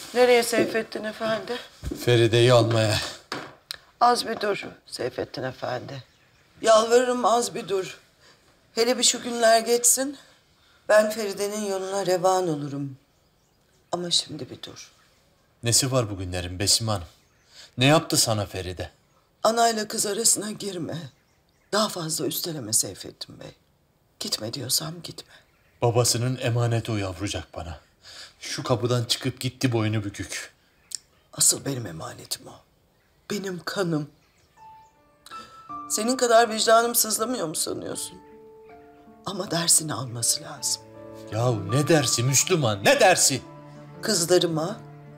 Nereye Seyfettin Efendi? Feride'yi almaya. Az bir dur Seyfettin Efendi. Yalvarırım az bir dur. Hele bir şu günler geçsin. Ben Feride'nin yoluna revan olurum. Ama şimdi bir dur. Nesi var bugünlerin Besime Hanım? Ne yaptı sana Feride? Anayla kız arasına girme. Daha fazla üsteleme Seyfettin Bey. Gitme diyorsam gitme. Babasının emaneti o yavrucak bana. Şu kapıdan çıkıp gitti boynu bükük. Asıl benim emanetim o. Benim kanım. Senin kadar vicdanım sızlamıyor mu sanıyorsun? Ama dersini alması lazım. Yahu ne dersi Müslüman, ne dersi? Kızlarıma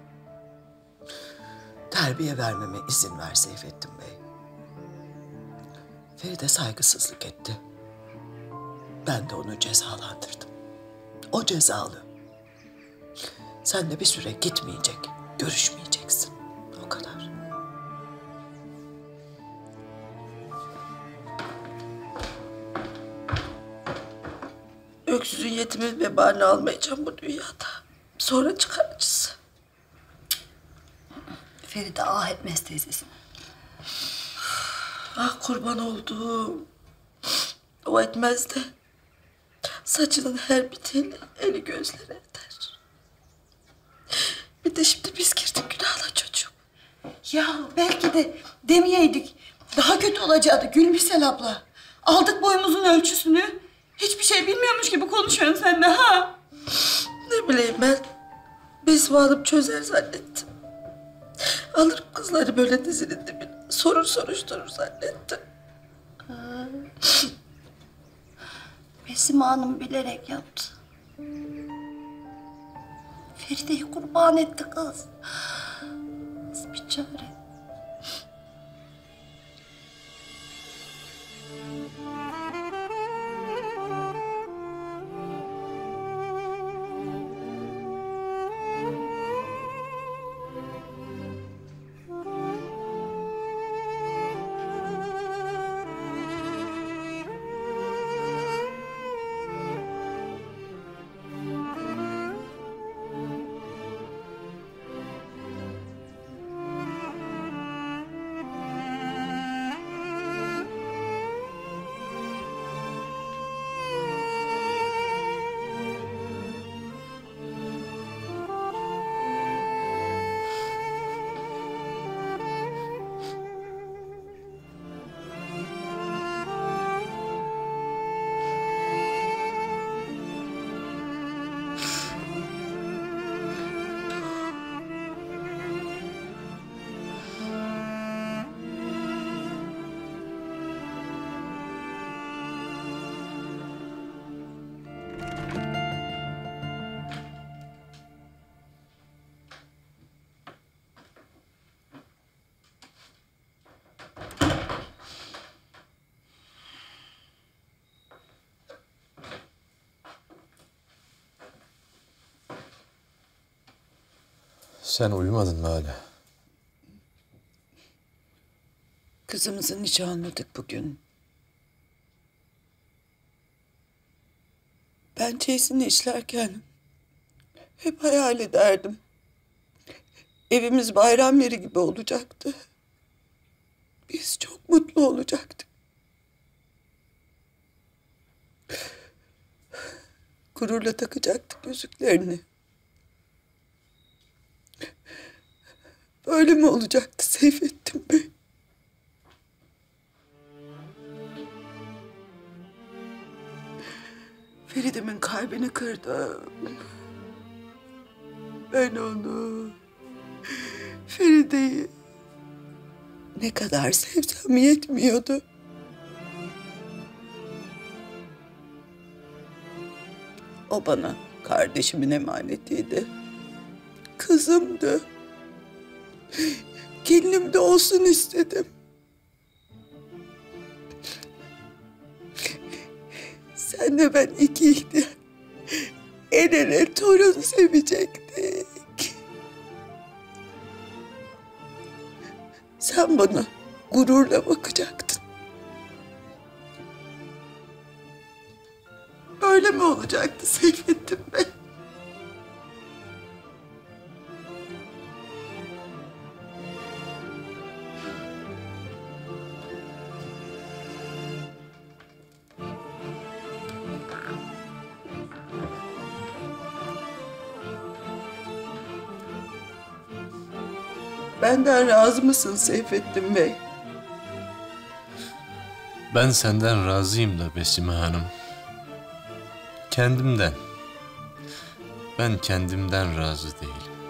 terbiye vermeme izin ver Seyfettin Bey. Feride saygısızlık etti. Ben de onu cezalandırdım. O cezalı. Sen de bir süre gitmeyecek, görüşmeyeceksin. O kadar. Öksüzün yetimin vebalini almayacağım bu dünyada. Sonra çıkar acısı. Feride ah etmez teyzesine. Ah kurban olduğum. O etmez de saçının her bir teli eli gözleri eder. Bir de şimdi biz girdik günahla çocuğum. Ya belki de demeyeydik. Daha kötü olacaktı Gülmüsel abla. Aldık boyumuzun ölçüsünü. Hiçbir şey bilmiyormuş gibi konuşuyorsun sen de ha. Ne bileyim ben. Besme alıp çözer zannettim. Alır kızları böyle dizinin dibine. Soruşturur zannettim. Besime Hanım bilerek yaptı. Feride'yi kurban etti kız. Kız bir çare. Sen uyumadın mı hala? Kızımızı nişanladık bugün. Ben çeyizini işlerken hep hayal ederdim. Evimiz bayram yeri gibi olacaktı. Biz çok mutlu olacaktık. Gururla takacaktık yüzüklerini. Böyle mi olacaktı Seyfettin Bey? Feride'min kalbini kırdım. Ben onu, Feride'yi ne kadar sevsem yetmiyordu. O bana kardeşimin emanetiydi. Kızımdı. Gelinim de olsun istedim. Senle ben iki ihtiyar el ele torun sevecektik. Sen bana gururla bakacaktın. Böyle mi olacaktı Seyfettin Bey? Benden razı mısın Seyfettin Bey? Ben senden razıyım da Besime Hanım. Kendimden. Ben kendimden razı değilim.